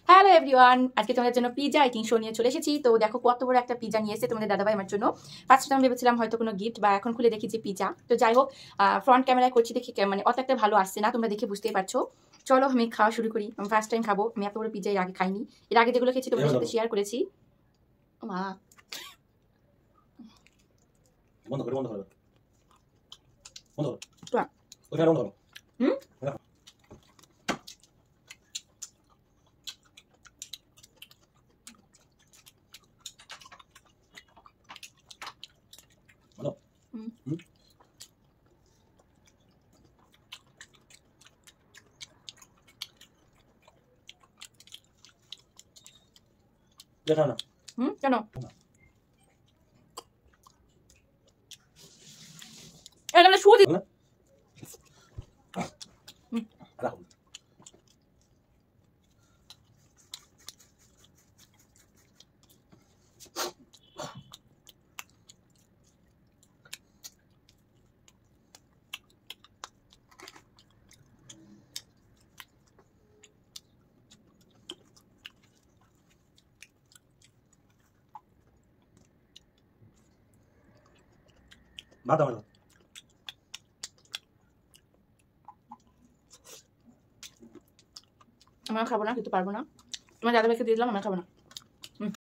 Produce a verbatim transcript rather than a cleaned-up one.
Hello everyone, আজকে তোমাদের জন্য পিজা ইটিং শো নিয়ে চলে এসেছি। তো দেখো কত বড় একটা পিজা নিয়ে এসেছে তোমাদের দাদাভাই আমার জন্য। ফার্স্টে আমি ভেবেছিলাম হয়তো কোনো গিফট, বা এখন খুলে দেখি যে পিজা। তো যাই হোক, ফ্রন্ট ক্যামেরায় করছি দেখি মানে অত একটা ভালো আসছে না, তোমরা দেখে বুঝতেই পারছো। চলো আমি খাওয়া শুরু করি। আমি ফার্স্ট টাইম খাবো। আমি এত বড় পিজা এর আগে খাইনি। এর আগে যেগুলো খেয়েছি তোমাদের সাথে শেয়ার করেছি। মা বন্ধ করে বন্ধ করে বন্ধ করো। তো ওইটা বন্ধ করো। হুম বলো। হুম হুম এটা না। হুম কেন এটা আমরা শুয়ে না রাখো। ভাত দাও। আমরা খাবো না, খেতে পারবো না। তোমার দাদাভাইকে দিয়ে দিলাম, আমরা খাবো না।